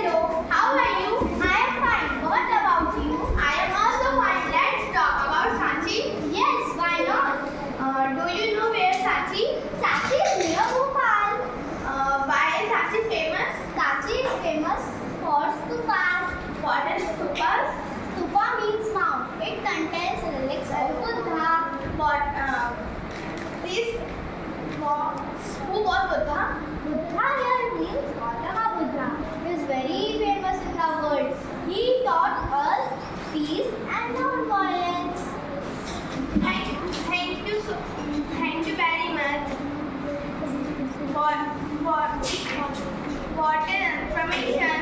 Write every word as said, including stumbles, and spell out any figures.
Hello, how are you? I am fine. What about you? I am also fine. Let's talk about Sanchi. Yes, why not? Uh, do you know where Sanchi? Sanchi is near Bhopal. Uh, why is Sanchi famous? Sanchi is famous for stupas. What is stupas? Stupa means mount. It contains relics of Buddha. What? Uh, please. Who was Buddha? Buddha here means Gautama Buddha. He is very famous in the world. He taught us peace and non-violence. Thank, thank you so, thank you very much for for what information.